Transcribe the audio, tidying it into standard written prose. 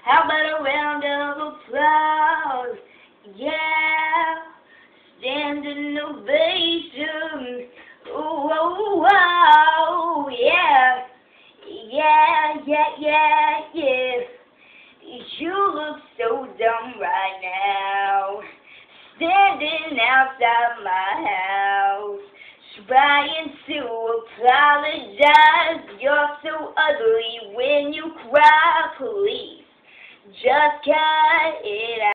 How about a round of applause? Yeah, standing ovation. Ooh, oh, wow, yeah, yeah. You look so dumb right now, standing outside my house, trying to apologize. You're so ugly when you cry, please just cut it out.